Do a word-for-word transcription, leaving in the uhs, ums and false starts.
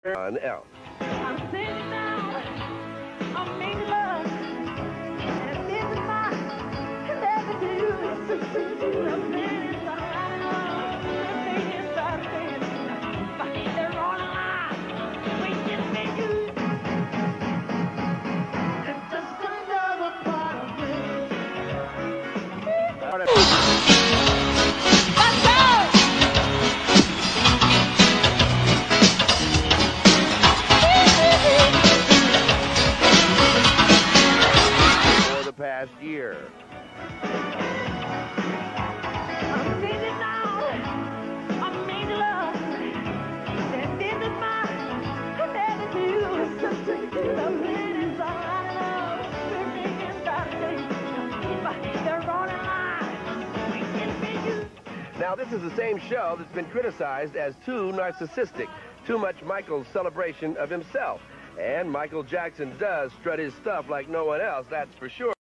on else. I'm sitting down, I'm making love, and this is my never do. I'm playing somebody else, they're saying, they're all alive, waiting for you. It's just another part of me. Let's go! Past year. I'm sitting down, I'm making love, and this is my never do. I'm playing somebody else, they're making something, they're all alive, waiting for you. Now, this is the same show that's been criticized as too narcissistic, too much Michael's celebration of himself. And Michael Jackson does strut his stuff like no one else, that's for sure.